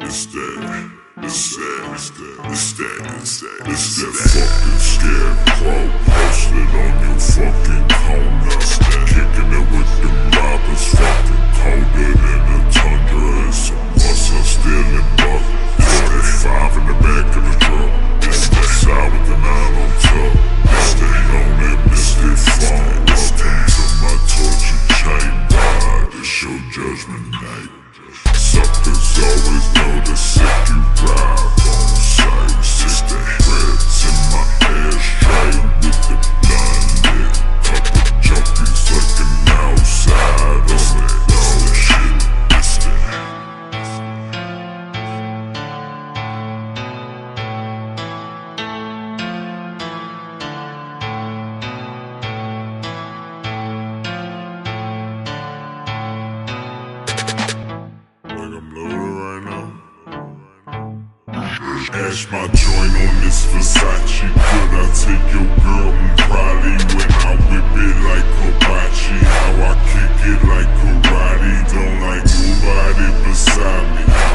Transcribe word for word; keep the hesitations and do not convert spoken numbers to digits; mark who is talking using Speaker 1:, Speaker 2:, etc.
Speaker 1: It's that, it's that, it's that, it's that, it's that, it's that fucking scarecrow posted on your fucking corner. Kicking it with them robbers, fucking colder than a tundra. And some muscle still in buck. It's that five in the back of the truck. It's that side with the nine on top. It's that on that misty phone. Welcome to my torture chamber. It's your judgment night. Suckers always know the sick you drive on sight. It's the threads in my ashtray with the blunt lit. Couple junkies looking outside on that dog shit. It's that. Like I'm loaded right now. Ash my joint on this Versace. Could I take your girl? Mm, probably. When I whip it like hibachi. How I kick it like karate. Don't like nobody beside me.